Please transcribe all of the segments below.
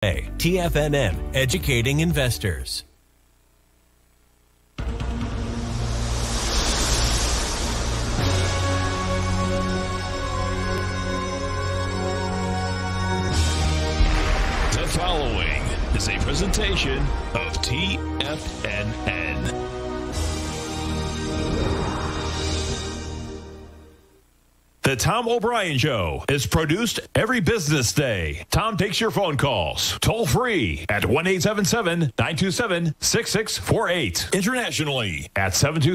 TFNN, educating investors. The following is a presentation of TFNN. The Tom O'Brien Show is produced every business day. Tom takes your phone calls toll free at 1-877-927-6648. Internationally at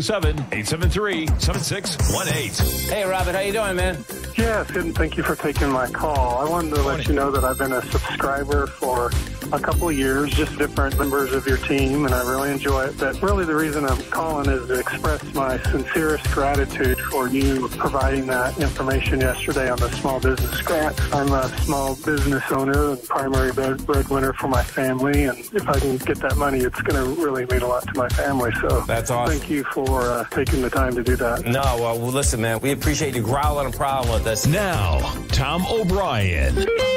727-873-7618. Hey, Robert, how you doing, man? Yeah, good, and thank you for taking my call. I wanted to let you know that I've been a subscriber for a couple of years, just different members of your team, and I really enjoy it. But really the reason I'm calling is to express my sincerest gratitude for you providing that information yesterday on the small business grant. I'm a small business owner and primary breadwinner for my family, and if I can get that money, it's going to really mean a lot to my family. So that's awesome. Thank you for taking the time to do that. No, well, listen, man, we appreciate you growling a problem with us. Now, Tom O'Brien.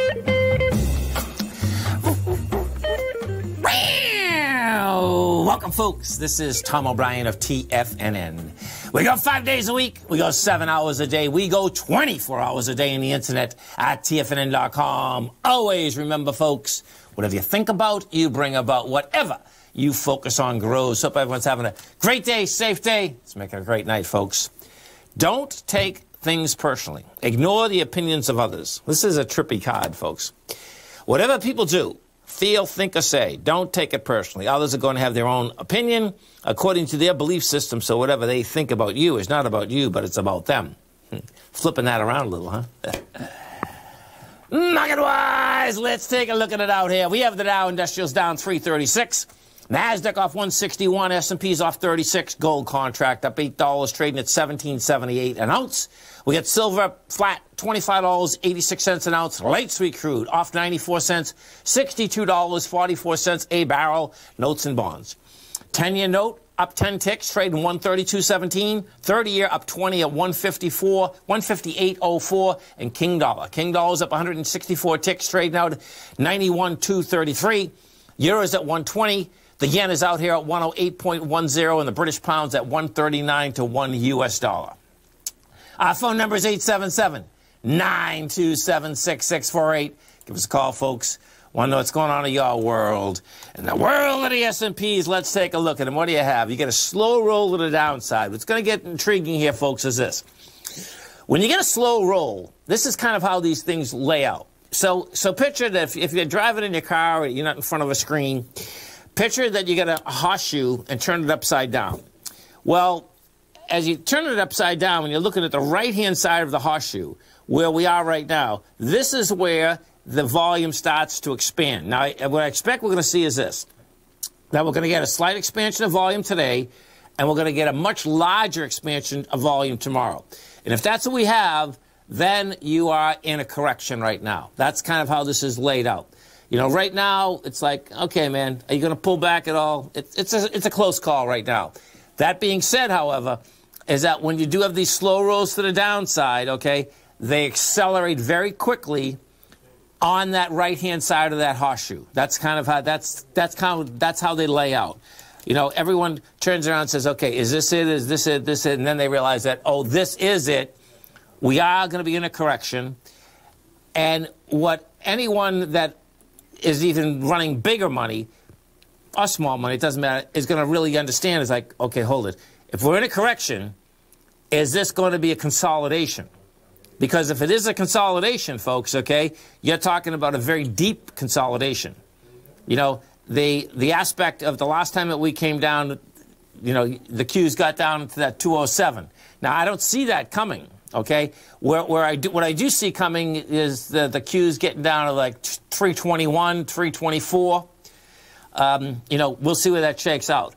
Welcome, folks. This is Tom O'Brien of TFNN. We go 5 days a week. We go 7 hours a day. We go 24 hours a day on the internet at TFNN.com. Always remember, folks, whatever you think about, you bring about. Whatever you focus on grows. Hope everyone's having a great day, safe day. Let's make it a great night, folks. Don't take things personally. Ignore the opinions of others. This is a trippy card, folks. Whatever people do, feel, think, or say, don't take it personally. Others are going to have their own opinion according to their belief system, so whatever they think about you is not about you, but it's about them. Flipping that around a little, huh? Market-wise, let's take a look at it out here. We have the Dow Industrials down 336. NASDAQ off 161, S&P's off 36, gold contract up $8, trading at $17.78 an ounce. We got silver flat, $25.86 an ounce. Light sweet crude off 94 cents, $62.44 a barrel. Notes and bonds. 10-year note up 10 ticks, trading 132.17. 30-year up 20 at 158.04. And King Dollar. King Dollar's up 164 ticks, trading out 91.233. Euro's at 120. The yen is out here at 108.10, and the British pound's at 139 to 1 U.S. dollar. Our phone number is 877-927-6648. Give us a call, folks. Want to know what's going on in your world. In the world of the S&Ps, let's take a look at them. What do you have? You get a slow roll to the downside. What's going to get intriguing here, folks, is this. When you get a slow roll, this is kind of how these things lay out. So picture that if you're driving in your car or you're not in front of a screen, picture that you get a horseshoe and turn it upside down. Well, as you turn it upside down, when you're looking at the right-hand side of the horseshoe, where we are right now, this is where the volume starts to expand. Now, what I expect we're going to see is this. That we're going to get a slight expansion of volume today, and we're going to get a much larger expansion of volume tomorrow. And if that's what we have, then you are in a correction right now. That's kind of how this is laid out. You know, right now, it's like, okay, man, are you going to pull back at all? It's a close call right now. That being said, however, is that when you do have these slow rolls to the downside, okay, they accelerate very quickly on that right-hand side of that horseshoe. That's kind of how that's how they lay out. You know, everyone turns around and says, okay, is this it? Is this it? This it? And then they realize that, oh, this is it. We are going to be in a correction. And what anyone that is even running bigger money or small money, it doesn't matter, is going to really understand is like, okay, hold it. If we're in a correction, is this going to be a consolidation? Because if it is a consolidation, folks, okay, you're talking about a very deep consolidation. You know, the aspect of the last time that we came down, you know, the Qs got down to that 207. Now, I don't see that coming. Okay, what I do see coming is the Qs getting down to like 321, 324. You know, we'll see where that shakes out.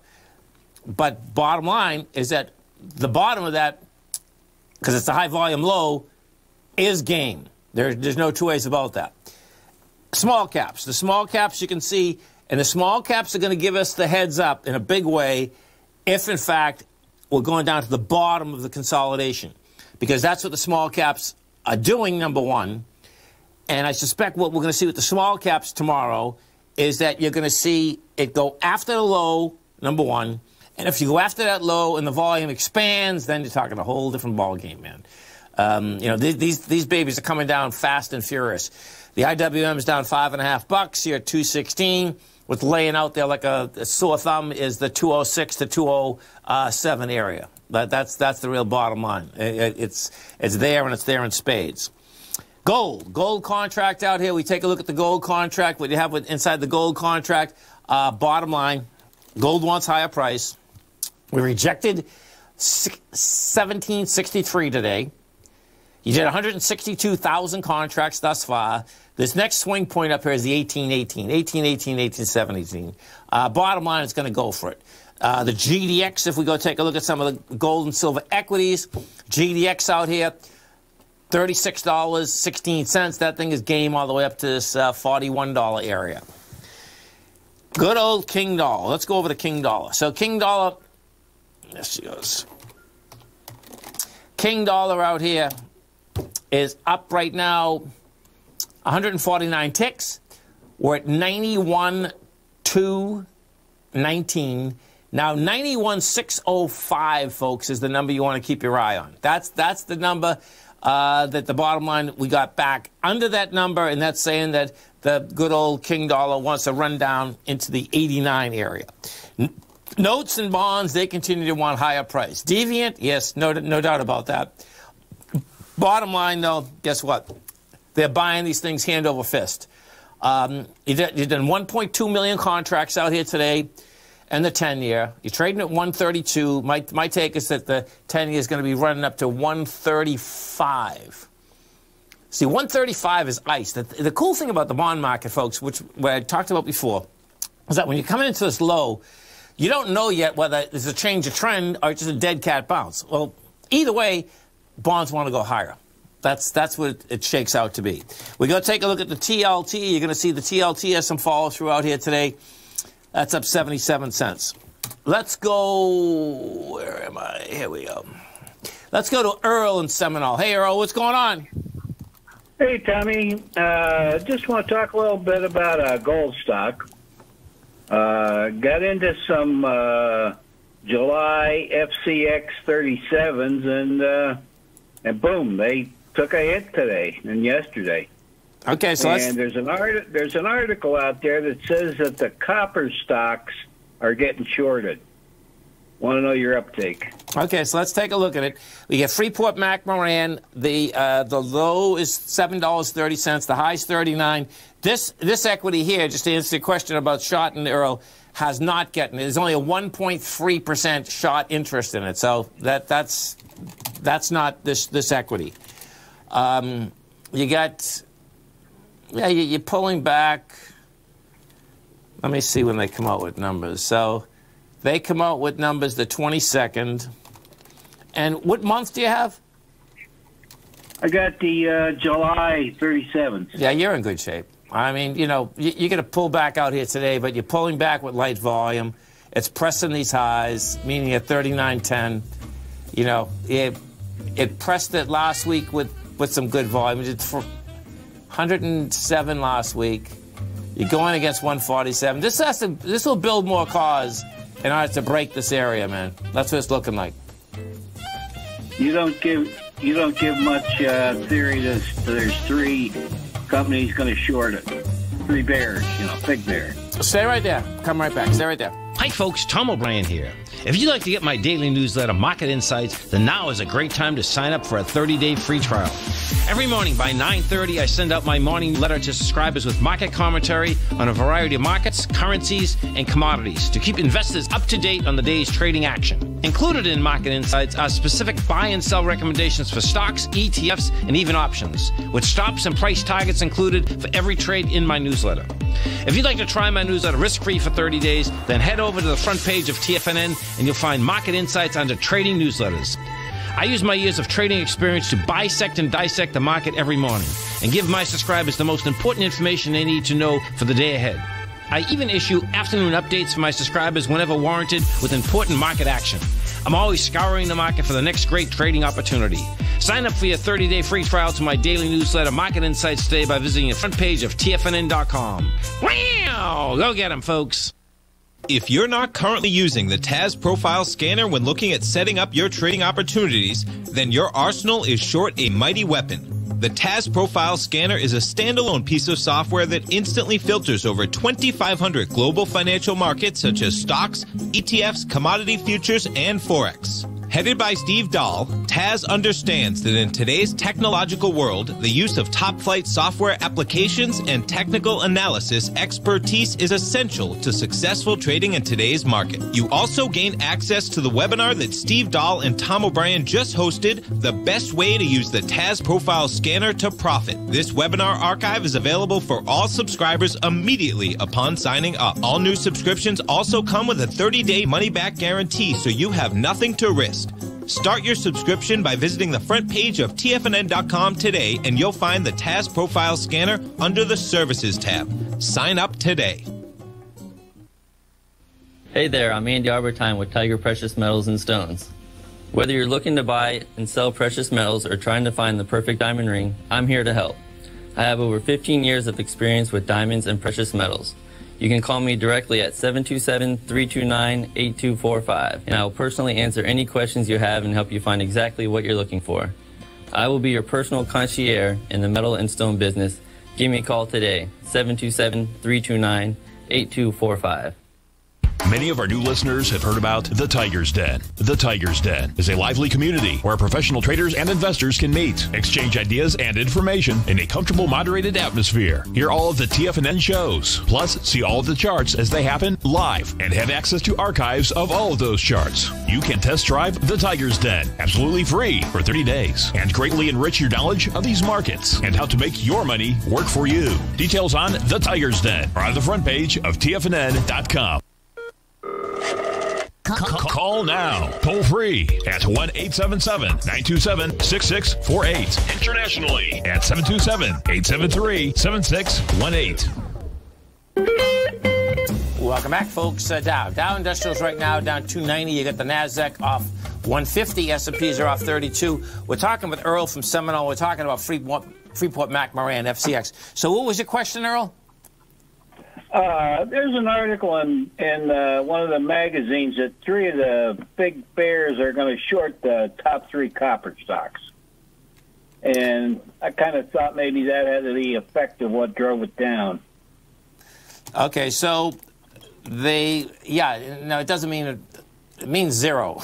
But bottom line is that the bottom of that, because it's a high volume low, is game. There's no two ways about that. Small caps. The small caps you can see, and the small caps are going to give us the heads up in a big way if, in fact, we're going down to the bottom of the consolidation. Because that's what the small caps are doing, number one. And I suspect what we're going to see with the small caps tomorrow is that you're going to see it go after the low, number one. And if you go after that low and the volume expands, then you're talking a whole different ballgame, man. You know, these babies are coming down fast and furious. The IWM is down $5.50 here at 216. What's laying out there like a sore thumb is the 206 to 207 area. That's the real bottom line. It's there, and it's there in spades. Gold contract out here. We take a look at the gold contract. What you have inside the gold contract, bottom line, gold wants higher price. We rejected 1763 today. You did 162,000 contracts thus far. This next swing point up here is the 1818, 1818, 1817. Bottom line, it's going to go for it. The GDX, if we go take a look at some of the gold and silver equities, GDX out here, $36.16. That thing is game all the way up to this $41 area. Good old King Dollar. Let's go over to King Dollar. So King Dollar, there she goes. King Dollar out here is up right now 149 ticks. We're at 91,219. Now 91,605, folks, is the number you want to keep your eye on. That's the number that the bottom line we got back under that number, and that's saying that the good old King Dollar wants to run down into the 89 area. Notes and bonds, they continue to want higher price. Deviant, yes, no doubt about that. Bottom line, though, guess what? They're buying these things hand over fist. You've done 1.2 million contracts out here today, and the 10-year. You're trading at 132. My take is that the 10-year is going to be running up to 135. See, 135 is ice. The cool thing about the bond market, folks, which I talked about before, is that when you're coming into this low, you don't know yet whether there's a change of trend or just a dead cat bounce. Well, either way, bonds want to go higher. That's what it shakes out to be. We go take a look at the TLT. You're going to see the TLT has some follow through out here today. That's up 77 cents. Let's go. Where am I? Here we go. Let's go to Earl in Seminole. Hey, Earl, what's going on? Hey, Tommy. Just want to talk a little bit about a gold stock. Got into some July FCX 37s, and boom, they took a hit today and yesterday. Okay, so there's an article out there that says that the copper stocks are getting shorted. Want to know your uptake? Okay, so let's take a look at it. We get Freeport-McMoRan. The low is $7.30. The high is $39. This equity here, just to answer your question about short and Earl, has not gotten it. There's only a 1.3% short interest in it. So that's not this equity. You got, yeah, you're pulling back. Let me see when they come out with numbers. So they come out with numbers the 22nd. And what month do you have? I got the July 37th. Yeah, you're in good shape. I mean, you know, you're going to pull back out here today, but you're pulling back with light volume. It's pressing these highs, meaning at 39.10. You know, it pressed it last week with some good volume. It did 107 last week. You're going against 147. This will build more cause in order to break this area, man. That's what it's looking like. You don't give much theory that there's three companies going to short it. Three bears, you know, big bear. Stay right there. Come right back. Stay right there. Hi, folks. Tom O'Brien here. If you'd like to get my daily newsletter, Market Insights, then now is a great time to sign up for a 30-day free trial. Every morning by 9:30, I send out my morning letter to subscribers with market commentary on a variety of markets, currencies, and commodities to keep investors up to date on the day's trading action. Included in Market Insights are specific buy and sell recommendations for stocks, ETFs, and even options, with stops and price targets included for every trade in my newsletter. If you'd like to try my newsletter risk-free for 30 days, then head over to the front page of TFNN and you'll find Market Insights under Trading Newsletters. I use my years of trading experience to bisect and dissect the market every morning and give my subscribers the most important information they need to know for the day ahead. I even issue afternoon updates for my subscribers whenever warranted with important market action. I'm always scouring the market for the next great trading opportunity. Sign up for your 30-day free trial to my daily newsletter, Market Insights, today by visiting the front page of TFNN.com. Wow! Go get them, folks. If you're not currently using the TAS Profile Scanner when looking at setting up your trading opportunities, then your arsenal is short a mighty weapon. The TAS Profile Scanner is a standalone piece of software that instantly filters over 2,500 global financial markets such as stocks, ETFs, commodity futures, and Forex. Headed by Steve Dahl, TAS understands that in today's technological world, the use of top-flight software applications and technical analysis expertise is essential to successful trading in today's market. You also gain access to the webinar that Steve Dahl and Tom O'Brien just hosted, The Best Way to Use the TAS Profile Scanner to Profit. This webinar archive is available for all subscribers immediately upon signing up. All new subscriptions also come with a 30-day money-back guarantee, so you have nothing to risk. Start your subscription by visiting the front page of TFNN.com today, and you'll find the TAS Profile Scanner under the Services tab. Sign up today. Hey there, I'm Andy Arbertine with Tiger Precious Metals and Stones. Whether you're looking to buy and sell precious metals or trying to find the perfect diamond ring, I'm here to help. I have over 15 years of experience with diamonds and precious metals. You can call me directly at 727-329-8245, and I will personally answer any questions you have and help you find exactly what you're looking for. I will be your personal concierge in the metal and stone business. Give me a call today, 727-329-8245. Many of our new listeners have heard about The Tiger's Den. The Tiger's Den is a lively community where professional traders and investors can meet, exchange ideas and information in a comfortable, moderated atmosphere. Hear all of the TFNN shows, plus see all of the charts as they happen live and have access to archives of all of those charts. You can test drive The Tiger's Den absolutely free for 30 days and greatly enrich your knowledge of these markets and how to make your money work for you. Details on The Tiger's Den are on the front page of TFNN.com. Call now, toll free at 1-877-927-6648. Internationally at 727-873-7618. Welcome back, folks. Dow Industrials right now down 290. You got the NASDAQ off 150. S&Ps are off 32. We're talking with Earl from Seminole. We're talking about Freeport McMoran, FCX. So what was your question, Earl? There's an article in one of the magazines that three of the big bears are going to short the top three copper stocks. And I kind of thought maybe that had the effect of what drove it down. Okay, so no, it doesn't mean it means zero.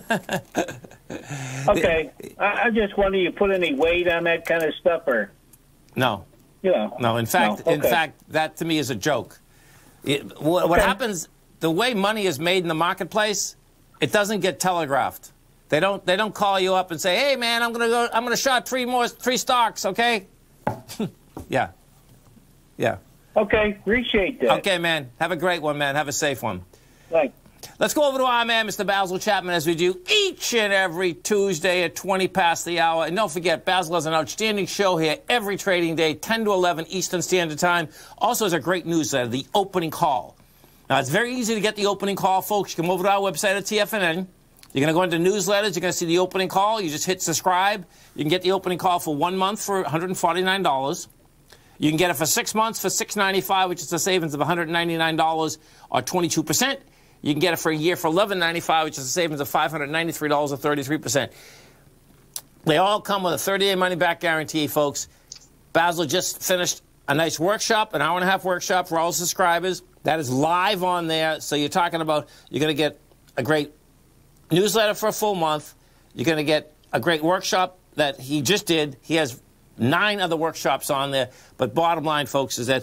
Okay, I just wonder, you put any weight on that kind of stuff, or no? No. In fact, that to me is a joke. What happens? The way money is made in the marketplace, it doesn't get telegraphed. They don't call you up and say, "Hey, man, I'm gonna short three stocks." Okay? Yeah. Okay, appreciate that. Okay, man. Have a great one, man. Have a safe one. Thanks. Let's go over to our man, Mr. Basil Chapman, as we do each and every Tuesday at 20 past the hour. And don't forget, Basil has an outstanding show here every trading day, 10 to 11 Eastern Standard Time. Also has a great newsletter, The Opening Call. Now, it's very easy to get The Opening Call, folks. You come over to our website at TFNN. You're going to go into newsletters. You're going to see The Opening Call. You just hit subscribe. You can get The Opening Call for 1 month for $149. You can get it for 6 months for $695, which is a savings of $199 or 22%. You can get it for a year for $11.95, which is a savings of $593 or 33%. They all come with a 30-day money-back guarantee, folks. Basil just finished a nice workshop, an hour-and-a-half workshop for all subscribers. That is live on there. So you're talking about you're going to get a great newsletter for a full month. You're going to get a great workshop that he just did. He has 9 other workshops on there. But bottom line, folks, is that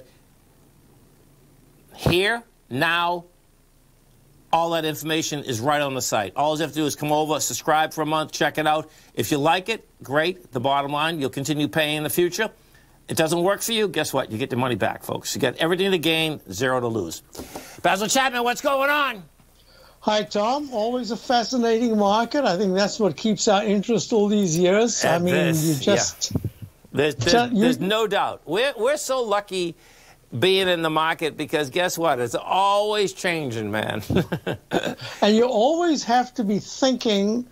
here, now, all that information is right on the site. All you have to do is come over, subscribe for a month, check it out. If you like it, great. The bottom line, you'll continue paying in the future. It doesn't work for you, guess what? You get the money back, folks. You get everything to gain, 0 to lose. Basil Chapman, what's going on? Hi, Tom. Always a fascinating market. I think that's what keeps our interest all these years. I mean, you just... Yeah. There's no doubt. We're so lucky being in the market because guess what? It's always changing, man. And you always have to be thinking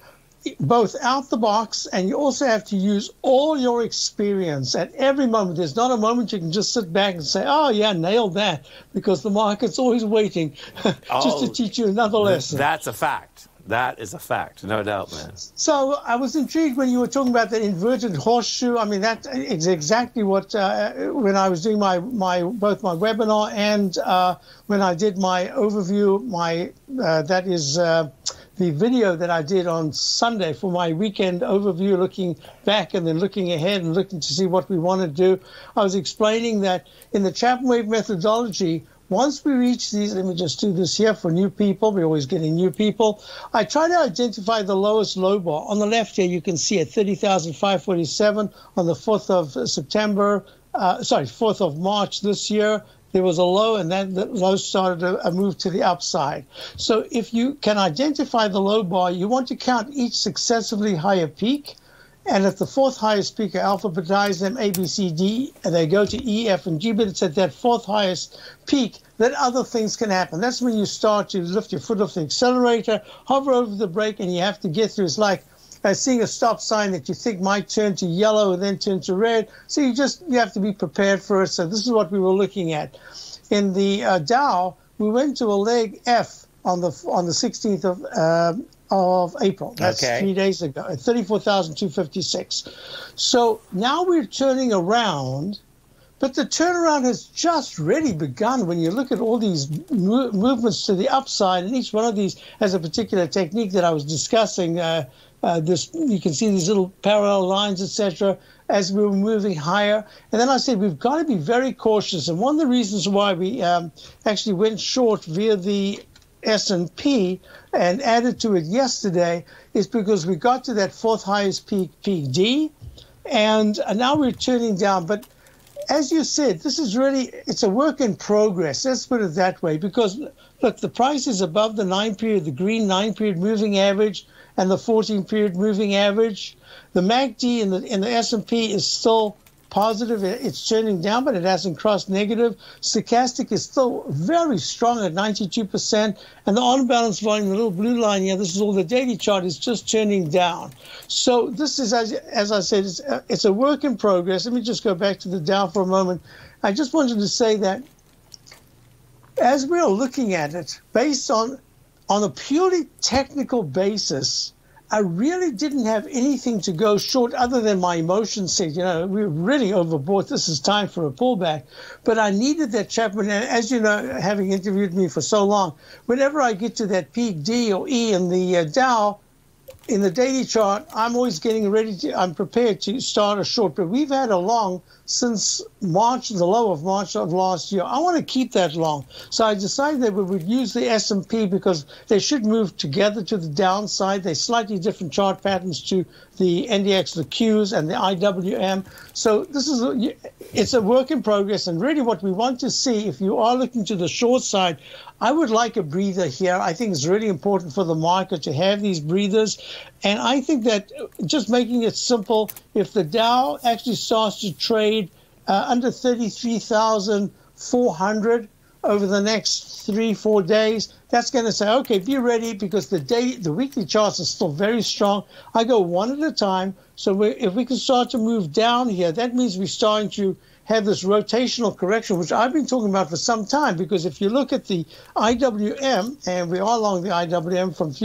both out the box, and you also have to use all your experience at every moment. There's not a moment you can just sit back and say, oh, yeah, nailed that, because the market's always waiting just to teach you another lesson. That's a fact. That is a fact, no doubt, man. So I was intrigued when you were talking about the inverted horseshoe. I mean, that is exactly what, when I was doing both my webinar and when I did my overview, that is the video that I did on Sunday for my weekend overview, looking back and then looking ahead and looking to see what we want to do. I was explaining that in the Chapman Wave methodology, once we reach these, let me just do this here for new people. We're always getting new people. I try to identify the lowest low bar. On the left here, you can see at 30,547 on the 4th of September, 4th of March this year. There was a low, and then the low started a move to the upside. So if you can identify the low bar, you want to count each successively higher peak. And at the fourth highest peak, I alphabetize them A, B, C, D, and they go to E, F, and G. But it's at that fourth highest peak that other things can happen. That's when you start to lift your foot off the accelerator, hover over the brake, and you have to get through. It's like seeing a stop sign that you think might turn to yellow and then turn to red. So you have to be prepared for it. So this is what we were looking at. In the Dow, we went to a leg F on the 16th of April. That's 3 days ago, at 34,256. So now we're turning around, but the turnaround has just really begun when you look at all these movements to the upside, and each one of these has a particular technique that I was discussing. You can see these little parallel lines, etc., as we were moving higher. And then I said we've got to be very cautious. And one of the reasons why we actually went short via the S&P and added to it yesterday is because we got to that fourth highest peak, peak D, and now we're turning down. But as you said, this is really, it's a work in progress. Let's put it that way, because look, the price is above the 9-period, the green 9-period moving average and the 14-period moving average. The MACD in the S&P is still positive. It's turning down, but it hasn't crossed negative. Stochastic is still very strong at 92%. And the on-balance volume, the little blue line here, this is all the daily chart, is just turning down. So this is, as I said, it's a work in progress. Let me just go back to the Dow for a moment. I just wanted to say that as we're looking at it, based on a purely technical basis, I really didn't have anything to go short other than my emotions said, we're really overbought. This is time for a pullback. But I needed that Chapman. And as you know, having interviewed me for so long, whenever I get to that peak D or E in the Dow, in the daily chart, I'm always getting ready I'm prepared to start a short. But we've had a long since March, the low of March of last year. I want to keep that long. So I decided that we would use the S&P because they should move together to the downside. They're slightly different chart patterns to the NDX, the Qs, and the IWM. So it's a work in progress. And really what we want to see, if you are looking to the short side, I would like a breather here. I think it's really important for the market to have these breathers. And I think that just making it simple, if the Dow actually starts to trade under 33,400 over the next 3-4 days, that's going to say, okay, be ready, because the weekly charts are still very strong. I go one at a time. So if we can start to move down here, that means we're starting to have this rotational correction, which I've been talking about for some time, because if you look at the IWM, and we are along the IWM from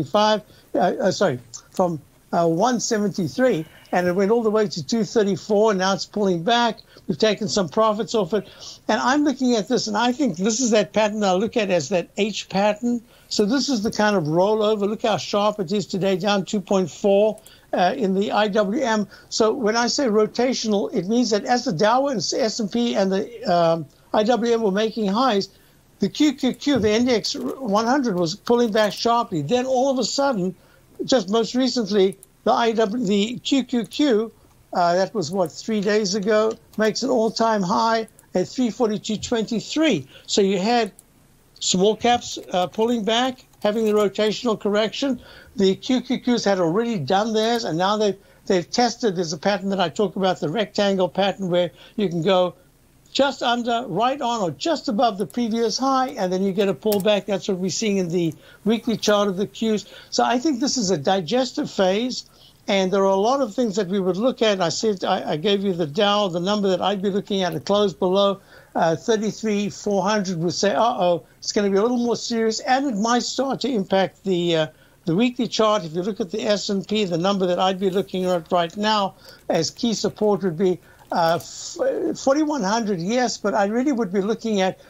173, and it went all the way to 234, and now it's pulling back. We've taken some profits off it. And I'm looking at this, and I think this is that pattern I look at as that H pattern. So this is the kind of rollover. Look how sharp it is today, down 2.4. In the IWM. So when I say rotational, it means that as the Dow and S&P and the IWM were making highs, the QQQ, the index 100, was pulling back sharply. Then all of a sudden, just most recently, the QQQ, that was 3 days ago, makes an all-time high at 342.23. So you had small caps pulling back, having the rotational correction. The QQQs had already done theirs, and now they've tested. There's a pattern that I talk about, the rectangle pattern, where you can go just under, right on, or just above the previous high, and then you get a pullback. That's what we're seeing in the weekly chart of the Qs. So I think this is a digestive phase, and there are a lot of things that we would look at. I said I gave you the Dow, the number that I'd be looking at, a close below 33,400 would say, uh-oh, it's going to be a little more serious, and it might start to impact the weekly chart. If you look at the S&P, the number that I'd be looking at right now as key support would be 4,100, yes, but I really would be looking at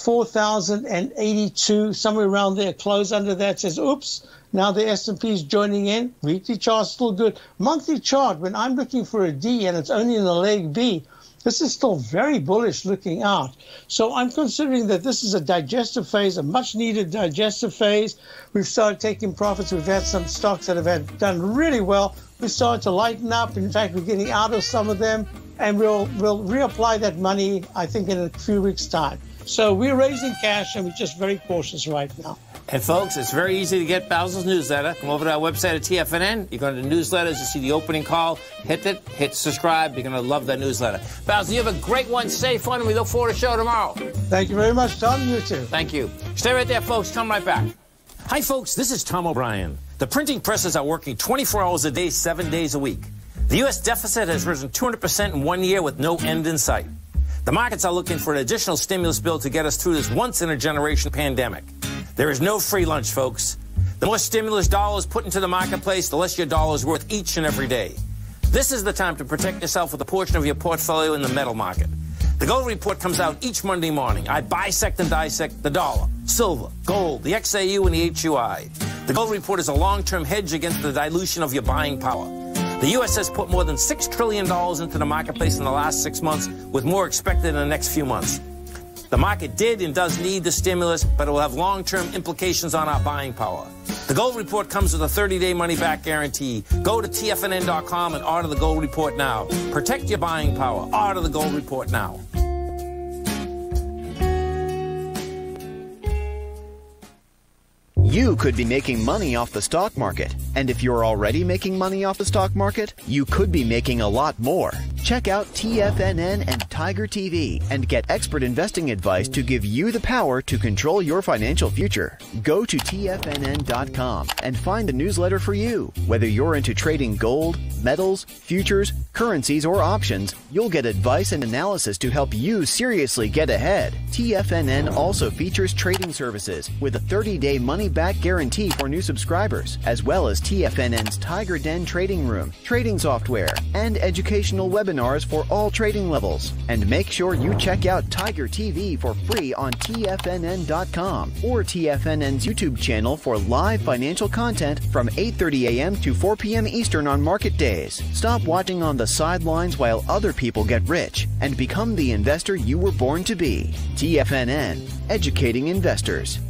4,082, somewhere around there. Close under that says, oops, now the S&P is joining in. Weekly chart still good. Monthly chart, when I'm looking for a D and it's only in a leg B, this is still very bullish looking out. So I'm considering that this is a digestive phase, a much-needed digestive phase. We've started taking profits. We've had some stocks that have done really well. We started to lighten up. In fact, we're getting out of some of them, and we'll reapply that money, I think, in a few weeks' time. So we're raising cash, and we're just very cautious right now. And folks, it's very easy to get Basil's newsletter. Come over to our website at TFNN. You go to the newsletters, you see the opening call. Hit it, hit subscribe. You're going to love that newsletter. Basil, you have a great one. Stay fun, and we look forward to the show tomorrow. Thank you very much, Tom. You too. Thank you. Stay right there, folks. Come right back. Hi, folks. This is Tom O'Brien. The printing presses are working 24 hours a day, 7 days a week. The U.S. deficit has risen 200% in 1 year with no end in sight. The markets are looking for an additional stimulus bill to get us through this once-in-a-generation pandemic. There is no free lunch, folks. The more stimulus dollars put into the marketplace, the less your dollar is worth each and every day. This is the time to protect yourself with a portion of your portfolio in the metal market. The gold report comes out each Monday morning. I bisect and dissect the dollar, silver, gold, the XAU, and the HUI. The gold report is a long-term hedge against the dilution of your buying power. The U.S. has put more than $6 trillion into the marketplace in the last 6 months, with more expected in the next few months. The market did and does need the stimulus, but it will have long-term implications on our buying power. The gold report comes with a 30-day money-back guarantee. Go to TFNN.com and order the gold report now. Protect your buying power. Order the gold report now. You could be making money off the stock market. And if you're already making money off the stock market, you could be making a lot more. Check out TFNN and Tiger TV and get expert investing advice to give you the power to control your financial future. Go to TFNN.com and find the newsletter for you. Whether you're into trading gold, metals, futures, currencies, or options, you'll get advice and analysis to help you seriously get ahead. TFNN also features trading services with a 30-day money-back guarantee for new subscribers, as well as TFNN's Tiger Den trading room, trading software, and educational webinars for all trading levels. And make sure you check out Tiger TV for free on TFNN.com or TFNN's YouTube channel for live financial content from 8:30 a.m. to 4 p.m. Eastern on market days. Stop watching on the sidelines while other people get rich and become the investor you were born to be. TFNN, educating investors.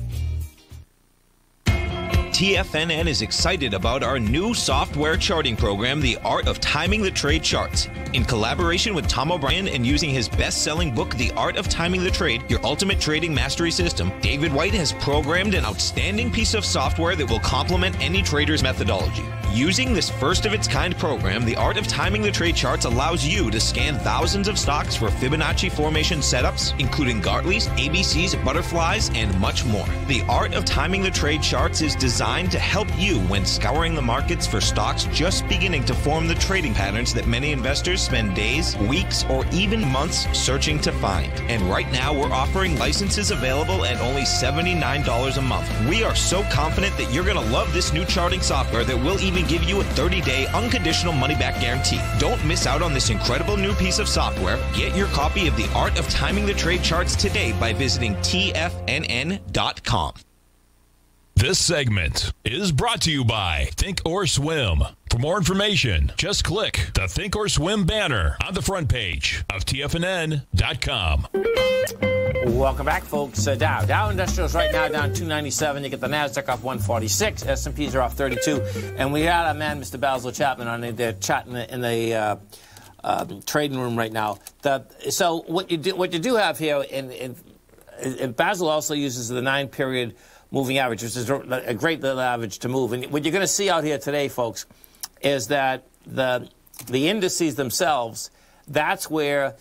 TFNN is excited about our new software charting program, The Art of Timing the Trade Charts. In collaboration with Tom O'Brien and using his best-selling book, The Art of Timing the Trade, Your Ultimate Trading Mastery System, David White has programmed an outstanding piece of software that will complement any trader's methodology. Using this first-of-its-kind program, The Art of Timing the Trade Charts allows you to scan thousands of stocks for Fibonacci formation setups, including Gartley's, ABCs, butterflies, and much more. The Art of Timing the Trade Charts is designed to help you when scouring the markets for stocks just beginning to form the trading patterns that many investors spend days, weeks, or even months searching to find. And right now, we're offering licenses available at only $79 a month. We are so confident that you're going to love this new charting software that will even give you a 30-day unconditional money-back guarantee. Don't miss out on this incredible new piece of software. Get your copy of The Art of Timing the Trade Charts today by visiting TFNN.com. This segment is brought to you by Think or Swim. For more information, just click the Think or Swim banner on the front page of TFNN.com. Welcome back, folks. Dow Industrials right now down 297. You get the NASDAQ off 146. S&Ps are off 32. And we got our man, Mr. Basil Chapman, on there chatting in the trading room right now. So what you do have here, and Basil also uses the 9-period moving average, which is a great little average to move. And what you're going to see out here today, folks, is that the indices themselves, that's where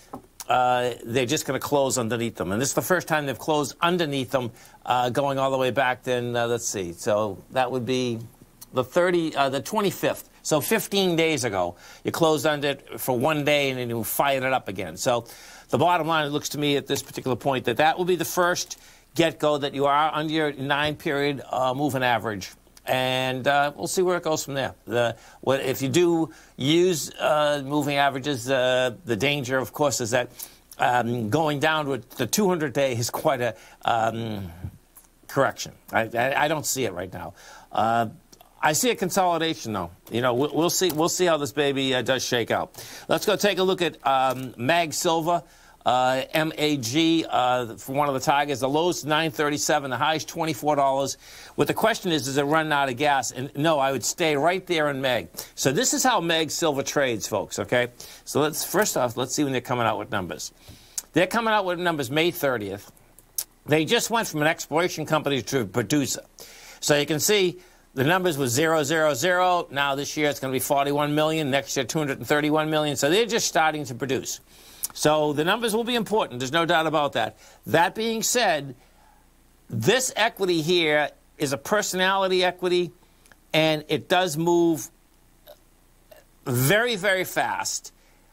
they're just going to close underneath them. And this is the first time they've closed underneath them, going all the way back then, let's see. So that would be the 25th. So 15 days ago, you closed under it for 1 day, and then you fired it up again. So the bottom line, it looks to me at this particular point that will be the first get-go that you are under your 9-period moving average. And we'll see where it goes from there. If you do use moving averages, the danger, of course, is that going down to the 200-day is quite a correction. I don't see it right now. I see a consolidation, though. You know, we'll see how this baby does shake out. Let's go take a look at Mag Silver. MAG for one of the Tigers. The low's $9.37, the high's $24. What the question is it running out of gas? And no, I would stay right there in Mag. So this is how Mag Silver trades, folks, okay? So first off, let's see when they're coming out with numbers. They're coming out with numbers May 30th. They just went from an exploration company to a producer. So you can see the numbers was 000. Now this year it's going to be 41 million. Next year 231 million. So they're just starting to produce. So the numbers will be important. There's no doubt about that. That being said, this equity here is a personality equity, and it does move very, very fast.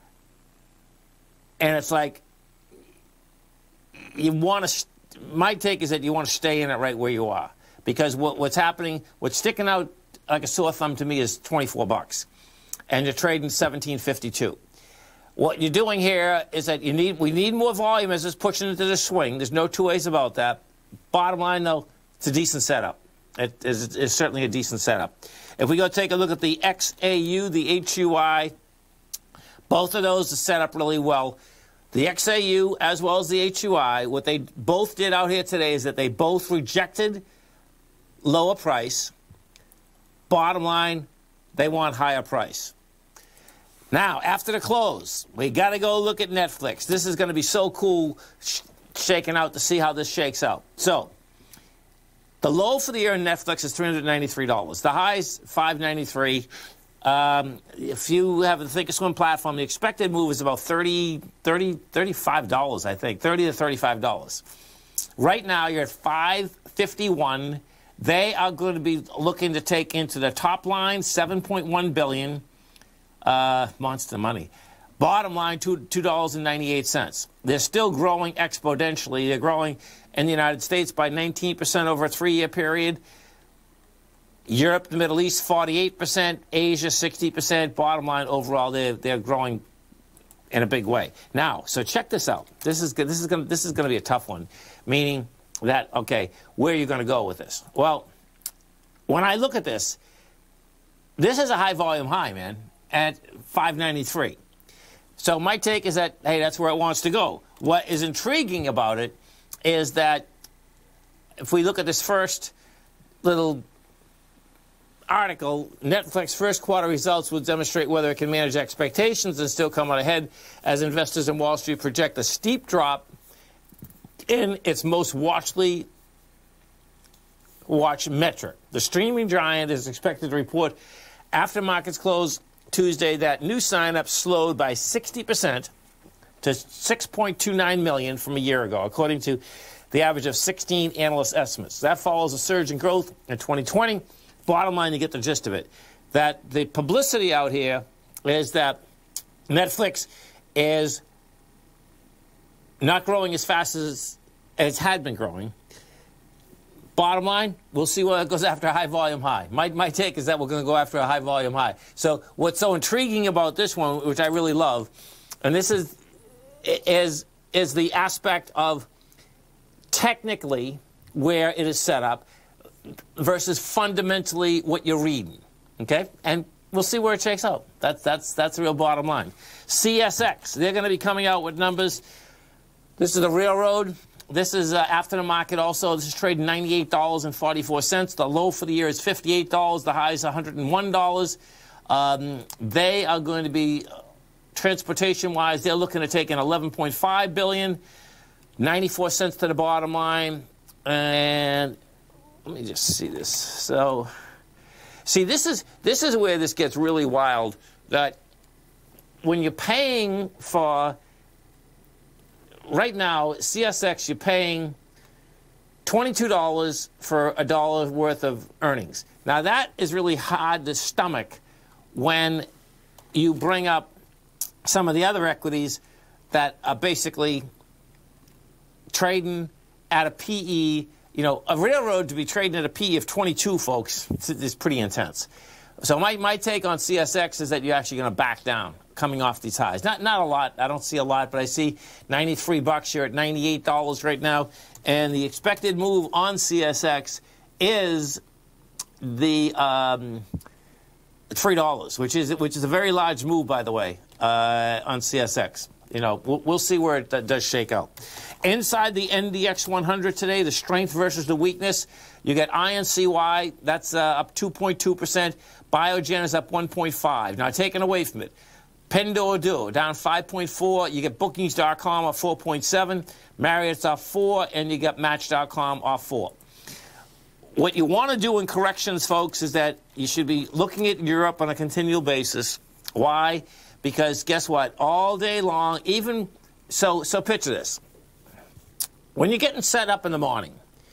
And it's like you want to. My take is that you want to stay in it right where you are, because what's happening, what's sticking out like a sore thumb to me is $24, and you're trading $17.52. What you're doing here is that we need more volume as it's pushing into the swing. There's no two ways about that. Bottom line, though, it's a decent setup. It's certainly a decent setup. If we go take a look at the XAU, the HUI, both of those are set up really well. The XAU as well as the HUI, what they both did out here today is that they both rejected lower price. Bottom line, they want higher price. Now, after the close, we got to go look at Netflix. This is going to be so cool shaking out to see how this shakes out. So, the low for the year in Netflix is $393. The high is $593. If you have the Thinkorswim platform, the expected move is about $35, I think, $30 to $35. Right now, you're at $551. They are going to be looking to take into the top line $7.1 billion. Monster money. Bottom line, $2.98. They're still growing exponentially. They're growing in the United States by 19% over a 3-year period. Europe, the Middle East, 48%. Asia, 60%. Bottom line, overall, they're growing in a big way. Now, so check this out. This is going to be a tough one. Meaning that, okay, where are you going to go with this? Well, when I look at this is a high volume high, man, at $593. So my take is that, hey, that's where it wants to go. What is intriguing about it is that if we look at this first little article, Netflix first quarter results will demonstrate whether it can manage expectations and still come out ahead as investors in Wall Street project a steep drop in its most watched metric. The streaming giant is expected to report after markets close Tuesday that new signups slowed by 60% to 6.29 million from a year ago, according to the average of 16 analyst estimates. That follows a surge in growth in 2020. Bottom line, you get the gist of it. That the publicity out here is that Netflix is not growing as fast as it had been growing. Bottom line, we'll see whether it goes after a high volume high. My take is that we're going to go after a high volume high. So what's so intriguing about this one, which I really love, and this is the aspect of technically where it is set up versus fundamentally what you're reading. Okay? And we'll see where it shakes out. That's the real bottom line. CSX, they're going to be coming out with numbers. This is the railroad. This is after the market also. This is trading $98.44. The low for the year is $58. The high is $101. They are going to be, transportation-wise, they're looking to take in $11.5 billion, 94 cents to the bottom line. And let me just see this. So, see, this is where this gets really wild. That when you're paying for right now, CSX, you're paying $22 for $1 worth of earnings. Now, that is really hard to stomach when you bring up some of the other equities that are basically trading at a PE. You know, a railroad to be trading at a PE of 22, folks, is pretty intense. So my take on CSX is that you're actually going to back down coming off these highs. Not a lot. I don't see a lot, but I see $93. You're at $98 right now. And the expected move on CSX is the $3, which is a very large move, by the way, on CSX. You know, we'll see where it does shake out. Inside the NDX 100 today, the strength versus the weakness, you get INCY, that's up 2.2%. Biogen is up 1.5%. Now, taken away from it, Pinduoduo down 5.4%. You get Bookings.com off 4.7%. Marriott's off 4%, and you get Match.com off 4%. What you want to do in corrections, folks, is that you should be looking at Europe on a continual basis. Why? Because guess what? All day long, even so picture this. When you're getting set up in the morning,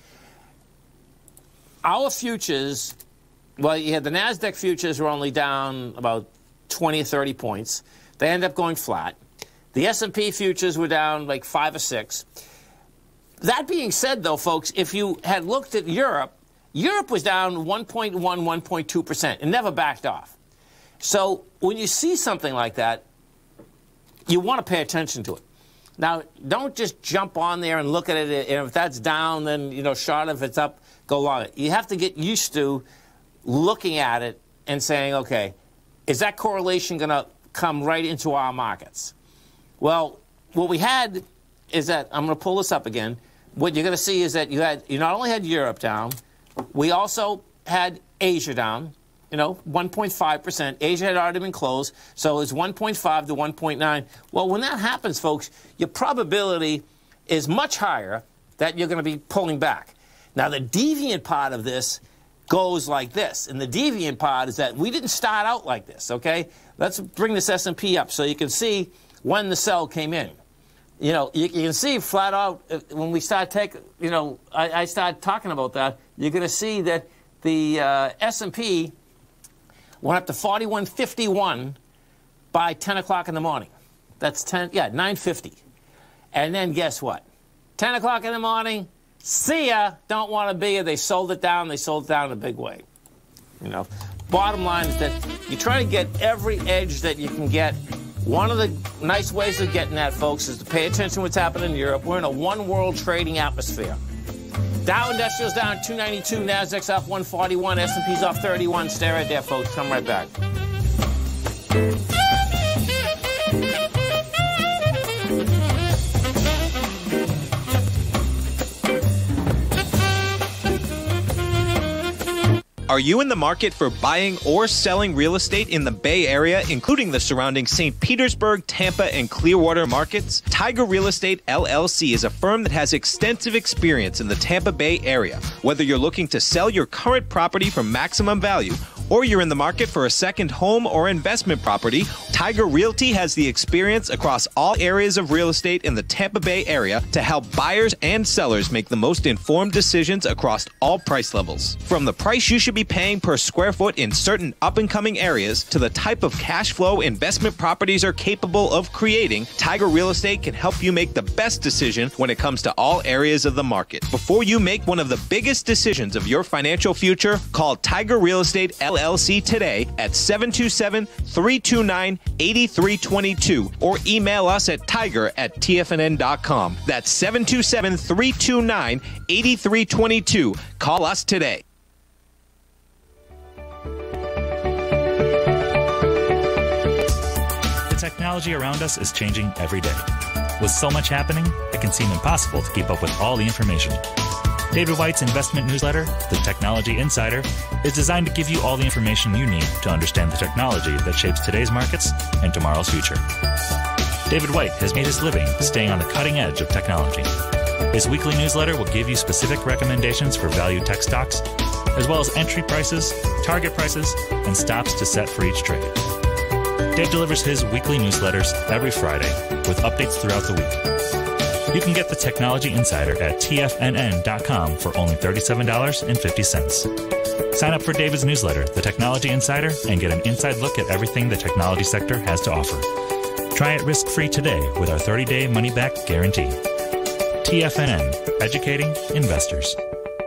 our futures, well, you had the NASDAQ futures were only down about 20 or 30 points. They end up going flat. The S&P futures were down like 5 or 6. That being said, though, folks, if you had looked at Europe, Europe was down 1.1, 1.2%. It never backed off. So when you see something like that, you want to pay attention to it. Now, don't just jump on there and look at it. And if that's down, then, you know, short. If it's up, go long. You have to get used to looking at it and saying, okay, is that correlation going to come right into our markets? Well, what we had is that, I'm going to pull this up again. What you're going to see is that you not only had Europe down, we also had Asia down. You know, 1.5%. Asia had already been closed, so it's 1.5 to 1.9. Well, when that happens, folks, your probability is much higher that you're going to be pulling back. Now, the deviant part of this goes like this, and the deviant part is that we didn't start out like this, okay? Let's bring this S&P up so you can see when the sell came in. You know, you can see flat out when we start taking, you know, I start talking about that, you're going to see that the S&P went up to 41.51 by 10 o'clock in the morning. That's 9:50. And then guess what? 10 o'clock in the morning, see ya, don't want to be here. They sold it down. They sold it down in a big way. You know, bottom line is that you try to get every edge that you can get. One of the nice ways of getting that, folks, is to pay attention to what's happening in Europe. We're in a one-world trading atmosphere. Dow Industrial's down 292, Nasdaq's off 141, S&P's off 31. Stay right there, folks. Come right back. Are you in the market for buying or selling real estate in the Bay Area, including the surrounding St. Petersburg, Tampa, and Clearwater markets? Tiger Real Estate LLC is a firm that has extensive experience in the Tampa Bay area. Whether you're looking to sell your current property for maximum value, or you're in the market for a second home or investment property, Tiger Realty has the experience across all areas of real estate in the Tampa Bay area to help buyers and sellers make the most informed decisions across all price levels. From the price you should be paying per square foot in certain up-and-coming areas to the type of cash flow investment properties are capable of creating, Tiger Real Estate can help you make the best decision when it comes to all areas of the market. Before you make one of the biggest decisions of your financial future, call Tiger Real Estate LLC today at 727-329-8322 or email us at tiger@tfnn.com. That's 727-329-8322. Call us today. The technology around us is changing every day. With so much happening, it can seem impossible to keep up with all the information. David White's investment newsletter, The Technology Insider, is designed to give you all the information you need to understand the technology that shapes today's markets and tomorrow's future. David White has made his living staying on the cutting edge of technology. His weekly newsletter will give you specific recommendations for value tech stocks, as well as entry prices, target prices, and stops to set for each trade. Dave delivers his weekly newsletters every Friday with updates throughout the week. You can get the Technology Insider at TFNN.com for only $37.50. Sign up for David's newsletter, The Technology Insider, and get an inside look at everything the technology sector has to offer. Try it risk-free today with our 30-day money-back guarantee. TFNN, educating investors.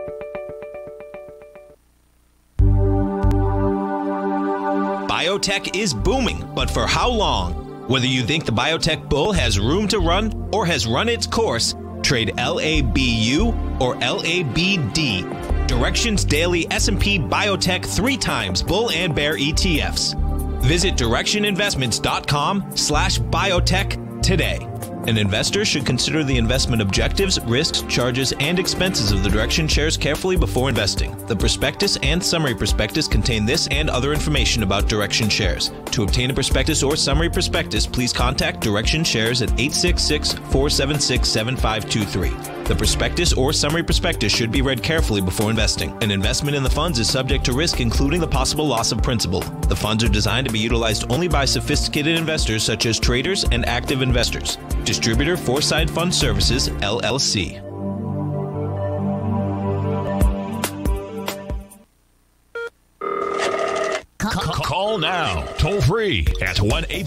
Biotech is booming, but for how long? Whether you think the biotech bull has room to run or has run its course, trade LABU or LABD. Direction's daily S&P Biotech 3 times bull and bear ETFs. Visit directioninvestments.com/biotech today. An investor should consider the investment objectives, risks, charges, and expenses of the Direction shares carefully before investing. The prospectus and summary prospectus contain this and other information about Direction shares. To obtain a prospectus or summary prospectus, please contact Direction shares at 866-476-7523. The prospectus or summary prospectus should be read carefully before investing. An investment in the funds is subject to risk, including the possible loss of principal. The funds are designed to be utilized only by sophisticated investors such as traders and active investors. Distributor Foreside Fund Services, LLC. Call now, toll free at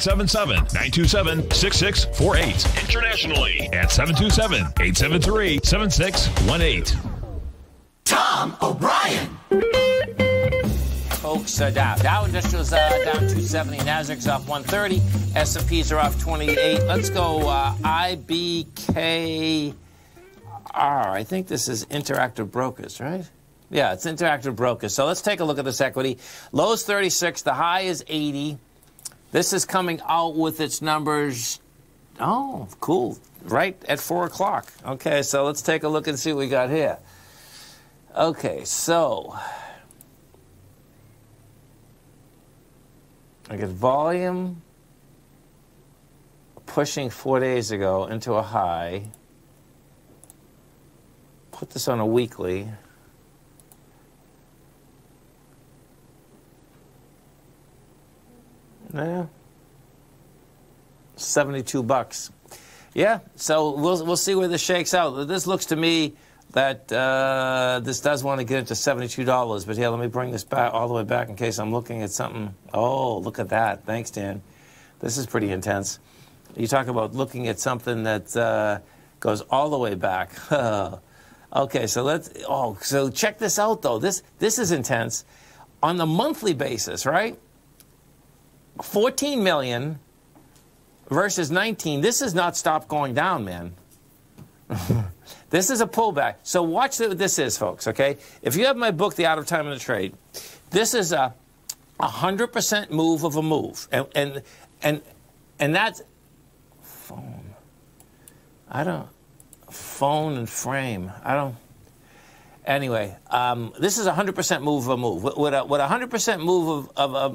1-877-927-6648. Internationally at 727-873-7618. Tom O'Brien. Folks, Dow Industrials down 270, Nasdaq's off 130, S&Ps are off 28. Let's go IBKR. I think this is Interactive Brokers, right? Yeah, it's Interactive Brokers. So let's take a look at this equity. Low's 36, the high is 80. This is coming out with its numbers. Oh, cool. Right at 4 o'clock. Okay, so let's take a look and see what we got here. Okay, so I get volume pushing 4 days ago into a high. Put this on a weekly. Yeah, $72. Yeah, so we'll see where this shakes out. This looks to me that this does want to get into $72. But yeah, let me bring this back all the way back in case I'm looking at something. Oh, look at that. Thanks, Dan. This is pretty intense. You talk about looking at something that goes all the way back. Okay, so so check this out though. This is intense on the monthly basis, right? 14 million versus 19. This has not stopped going down, man. This is a pullback. So watch what this is, folks, okay? If you have my book, The Art of Time in the Trade, this is a 100% move of a move. And that's phone. Phone and frame. Anyway, this is a 100% move of a move. What a 100% move of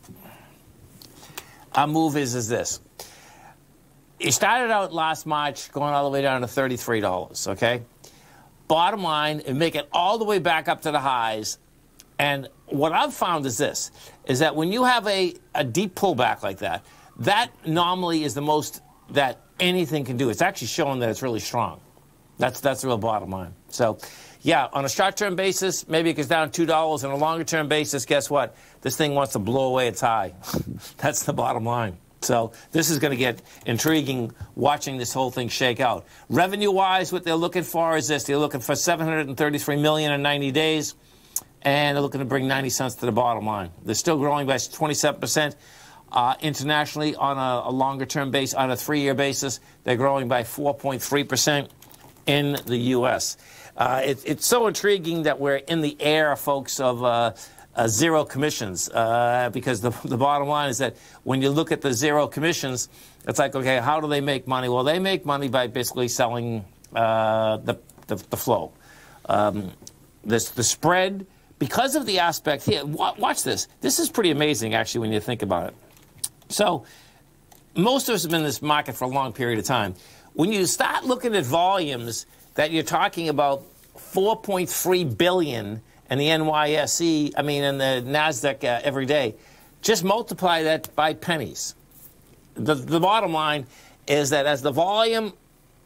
a move is this. It started out last March going all the way down to $33, okay? Bottom line, and make it all the way back up to the highs. And what I've found is this, is that when you have a deep pullback like that, that normally is the most that anything can do. It's actually showing that it's really strong. That's the real bottom line. So, yeah, on a short-term basis, maybe it goes down $2. On a longer-term basis, guess what? This thing wants to blow away its high. That's the bottom line. So this is going to get intriguing watching this whole thing shake out. Revenue-wise, what they're looking for is this. They're looking for $733 million in 90 days, and they're looking to bring 90 cents to the bottom line. They're still growing by 27%. Internationally, on a longer-term base, on a 3-year basis, they're growing by 4.3% in the U.S. It's so intriguing that we're in the era, folks, of zero commissions, because the bottom line is that when you look at the zero commissions, it's like, okay, how do they make money? Well, they make money by basically selling the flow. The spread, because of the aspect here, watch this. This is pretty amazing, actually, when you think about it. So most of us have been in this market for a long period of time. When you start looking at volumes that you're talking about 4.3 billion in the NYSE, in the NASDAQ every day, just multiply that by pennies. The bottom line is that as the volume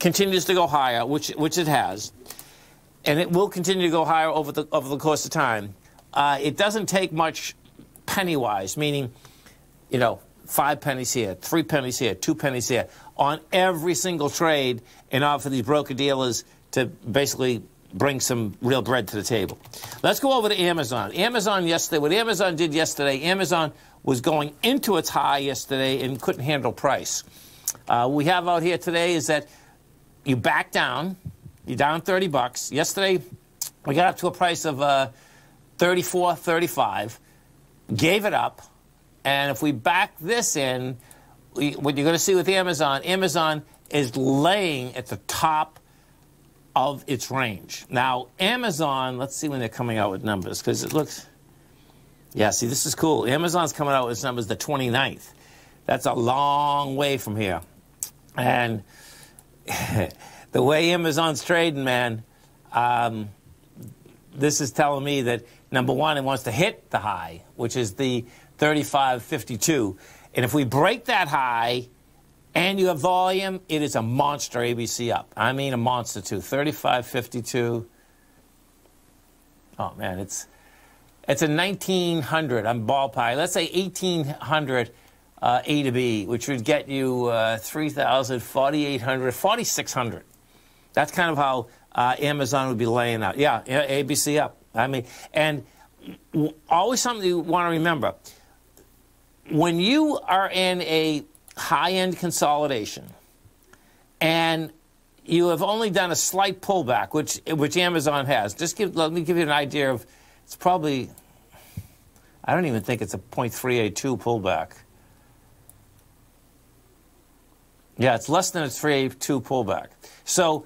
continues to go higher, which it has, and it will continue to go higher over the course of time, it doesn't take much penny-wise, meaning, 5 pennies here, 3 pennies here, 2 pennies here, on every single trade in order for these broker-dealers to basically bring some real bread to the table. Let's go over to Amazon. Amazon yesterday, what Amazon did yesterday, Amazon was going into its high yesterday and couldn't handle price. We have out here today is that you back down, you're down 30 bucks. Yesterday, we got up to a price of $34.35, gave it up, and if we back this in, what you're going to see with Amazon, Amazon is laying at the top of its range. Now, Amazon, let's see when they're coming out with numbers, because it looks, yeah, see, this is cool. Amazon's coming out with its numbers the 29th. That's a long way from here. And the way Amazon's trading, man, this is telling me that, number one, it wants to hit the high, which is the 35.52. And if we break that high and you have volume, it is a monster ABC up. I mean a monster too. 35.52. Oh, man, it's a 1,900. I'm ballpark. Let's say 1,800 A to B, which would get you 3,000, 4,800, 4,600. That's kind of how Amazon would be laying out. Yeah, ABC up. I mean, and always something you want to remember. When you are in a high-end consolidation and you have only done a slight pullback, which Amazon has, let me give you an idea of, it's probably, I don't even think it's a 0.382 pullback. Yeah, it's less than a 382 pullback. So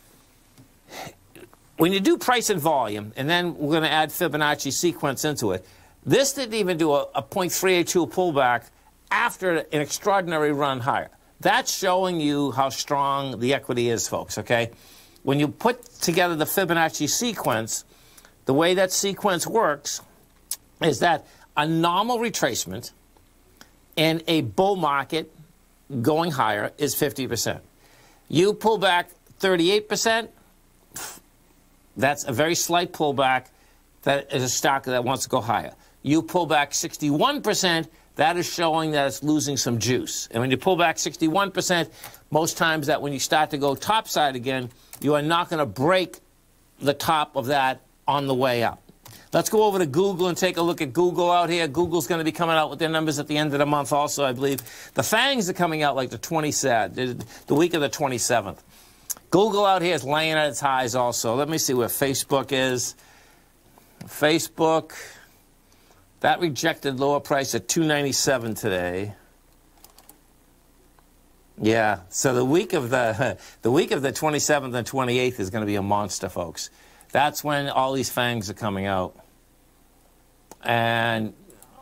when you do price and volume, and then we're going to add Fibonacci sequence into it, this didn't even do a 0.382 pullback after an extraordinary run higher. That's showing you how strong the equity is, folks, okay? When you put together the Fibonacci sequence, the way that sequence works is that a normal retracement in a bull market going higher is 50%. You pull back 38%, that's a very slight pullback. That is a stock that wants to go higher. You pull back 61%, that is showing that it's losing some juice. And when you pull back 61%, most times that when you start to go topside again, you are not going to break the top of that on the way up. Let's go over to Google and take a look at Google out here. Google's going to be coming out with their numbers at the end of the month also, I believe. The FANGs are coming out like the week of the 27th. Google out here is laying at its highs also. Let me see where Facebook is. Facebook, that rejected lower price at $297 today. Yeah, so the week of the 27th and 28th is going to be a monster, folks. That's when all these FANGs are coming out. And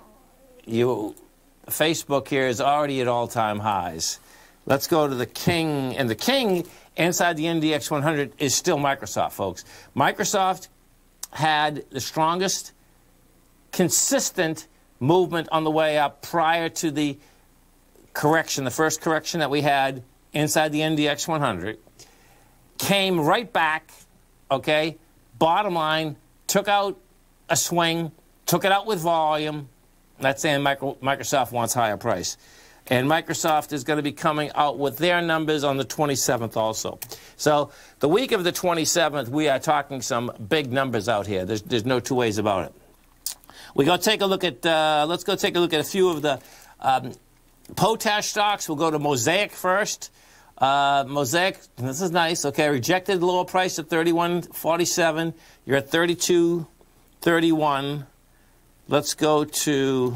Facebook here is already at all-time highs. Let's go to the King, and the King inside the NDX 100 is still Microsoft, folks. Microsoft had the strongest consistent movement on the way up prior to the correction, the first correction that we had inside the NDX 100. Came right back, okay? Bottom line, took out a swing, took it out with volume. That's saying Microsoft wants higher price. And Microsoft is going to be coming out with their numbers on the 27th also. So the week of the 27th, we are talking some big numbers out here. There's no two ways about it. We go take a look at, let's go take a look at a few of the potash stocks. We'll go to Mosaic first. Mosaic, this is nice. Okay, rejected the lower price at 31.47. You're at 32.31. Let's go to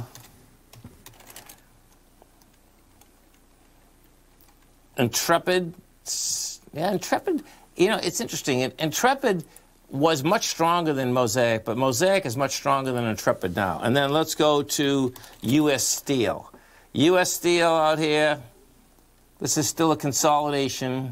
Intrepid. Yeah, Intrepid, you know, it's interesting. Intrepid was much stronger than Mosaic, but Mosaic is much stronger than Intrepid now. And then let's go to U.S. Steel. U.S. Steel out here, this is still a consolidation.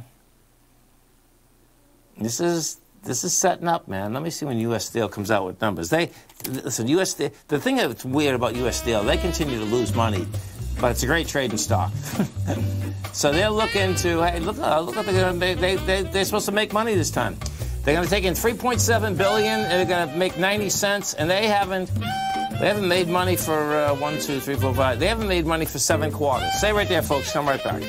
This is setting up, man. Let me see when U.S. Steel comes out with numbers. Listen, U.S. Steel, the thing that's weird about U.S. Steel, they continue to lose money. but it's a great trading stock. So they're looking to, hey, look what they're supposed to make money this time. They're going to take in $3.7 billion, and they're going to make 90 cents, and they haven't made money for 1, 2, 3, 4, 5. They haven't made money for 7 quarters. Stay right there, folks. Come right back.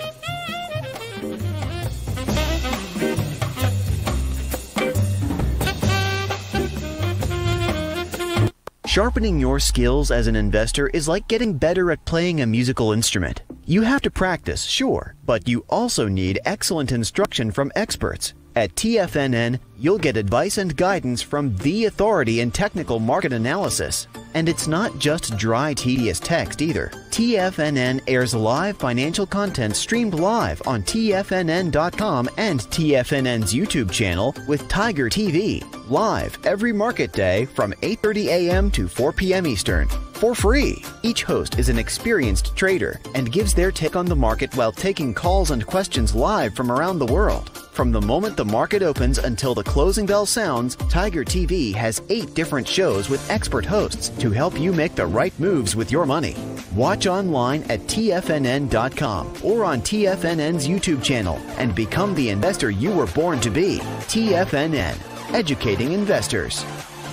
Sharpening your skills as an investor is like getting better at playing a musical instrument. You have to practice, sure, but you also need excellent instruction from experts. At TFNN, you'll get advice and guidance from the authority in technical market analysis. And it's not just dry, tedious text either. TFNN airs live financial content streamed live on TFNN.com and TFNN's YouTube channel with Tiger TV, live every market day from 8:30 a.m. to 4 p.m. Eastern. For free. Each host is an experienced trader and gives their take on the market while taking calls and questions live from around the world. From the moment the market opens until the closing bell sounds, Tiger TV has 8 different shows with expert hosts to help you make the right moves with your money. Watch online at TFNN.com or on TFNN's YouTube channel and become the investor you were born to be. TFNN, educating investors.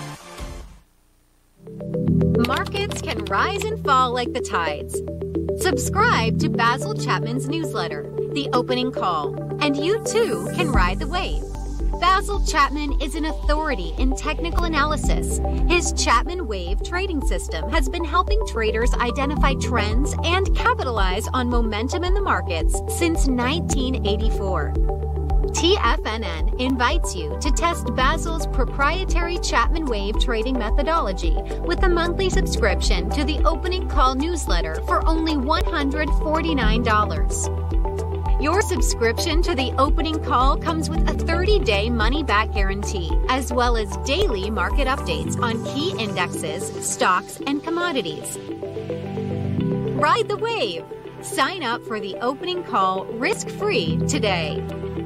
Markets can rise and fall like the tides. Subscribe to Basil Chapman's newsletter, The Opening Call, and you too can ride the wave. Basil Chapman is an authority in technical analysis. His Chapman Wave trading system has been helping traders identify trends and capitalize on momentum in the markets since 1984. TFNN invites you to test Basil's proprietary Chapman Wave trading methodology with a monthly subscription to the Opening Call newsletter for only $149. Your subscription to the Opening Call comes with a 30-day money-back guarantee, as well as daily market updates on key indexes, stocks, and commodities. Ride the wave! Sign up for the Opening Call risk-free today.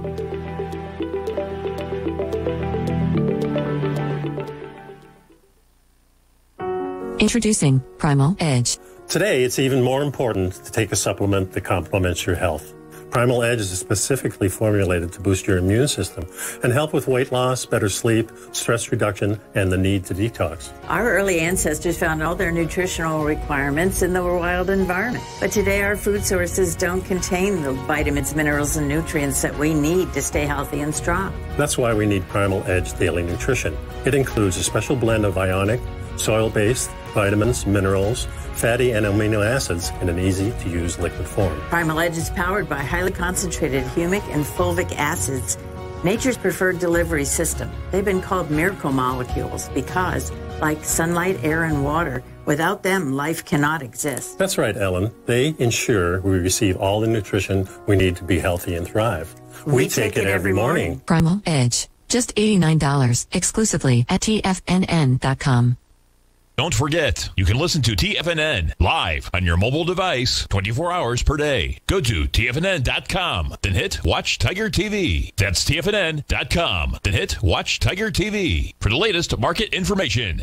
Introducing Primal Edge. Today, it's even more important to take a supplement that complements your health. Primal Edge is specifically formulated to boost your immune system and help with weight loss, better sleep, stress reduction, and the need to detox. Our early ancestors found all their nutritional requirements in the wild environment. But today, our food sources don't contain the vitamins, minerals, and nutrients that we need to stay healthy and strong. That's why we need Primal Edge Daily Nutrition. It includes a special blend of ionic, soil-based vitamins, minerals, fatty and amino acids in an easy-to-use liquid form. Primal Edge is powered by highly concentrated humic and fulvic acids, nature's preferred delivery system. They've been called miracle molecules because, like sunlight, air, and water, without them, life cannot exist. That's right, Ellen. They ensure we receive all the nutrition we need to be healthy and thrive. We take it every morning. Primal Edge. Just $89 exclusively at TFNN.com. Don't forget, you can listen to TFNN live on your mobile device 24 hours per day. Go to TFNN.com, then hit Watch Tiger TV. That's TFNN.com, then hit Watch Tiger TV for the latest market information.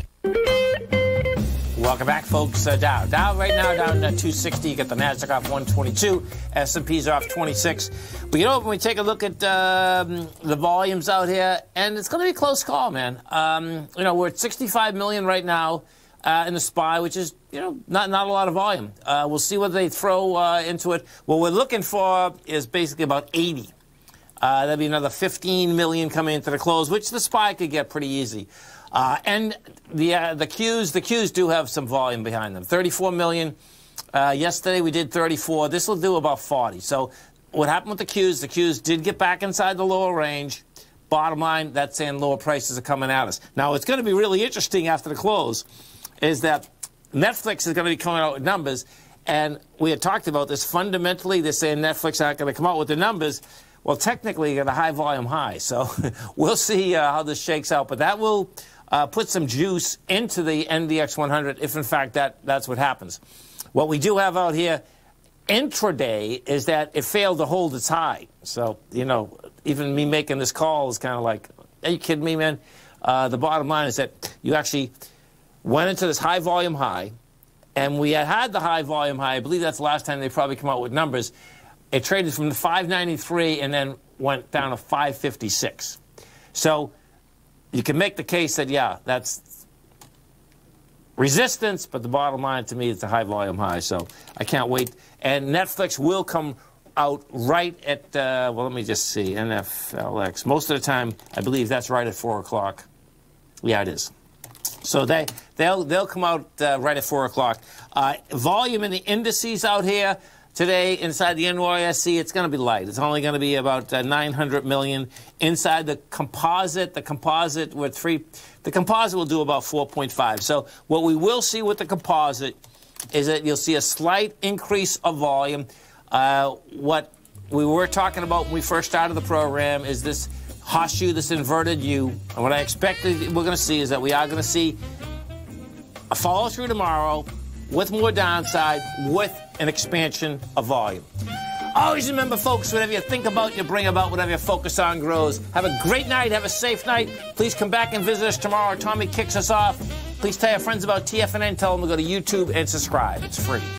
Welcome back, folks. Dow right now down at 260. You got the Nasdaq off 122. S&P's off 26. But you know, when we take a look at the volumes out here, and it's going to be a close call, man. You know, we're at 65 million right now in the SPY, which is, you know, not a lot of volume. We'll see what they throw into it. What we're looking for is basically about 80. That'd be another 15 million coming into the close, which the SPY could get pretty easy. And the Qs do have some volume behind them. 34 million. Yesterday we did 34. This will do about 40. So what happened with the Qs did get back inside the lower range. Bottom line, that's saying lower prices are coming at us. Now, it's going to be really interesting after the close is that Netflix is going to be coming out with numbers. And we had talked about this. Fundamentally, they're saying Netflix aren't going to come out with the numbers. Well, technically, you got a high volume high. So we'll see how this shakes out. But that will put some juice into the NDX 100 if, in fact, that's what happens. What we do have out here intraday is that it failed to hold its high. So, you know, even me making this call is kind of like, are you kidding me, man? The bottom line is that you actually went into this high volume high, And we had the high volume high. I believe that's the last time they probably come out with numbers. It traded from the 593 and then went down to 556. So you can make the case that, yeah, that's resistance, but the bottom line to me is the high volume high. So I can't wait. And Netflix will come out right at, well, let me just see, NFLX. Most of the time, I believe that's right at 4 o'clock. Yeah, it is. So they'll come out right at 4 o'clock. Volume in the indices out here today inside the NYSE, it's going to be light. It's only going to be about 900 million. Inside the composite with the composite will do about 4.5. So what we will see with the composite is that you'll see a slight increase of volume. What we were talking about when we first started the program is this horseshoe, this inverted U. And what I expect we're going to see is that we are going to see a follow through tomorrow with more downside, with an expansion of volume. Always remember, folks, whatever you think about, you bring about. Whatever you focus on grows. Have a great night. Have a safe night. Please come back and visit us tomorrow. Tommy kicks us off. Please tell your friends about TFNN. Tell them to go to YouTube and subscribe. It's free.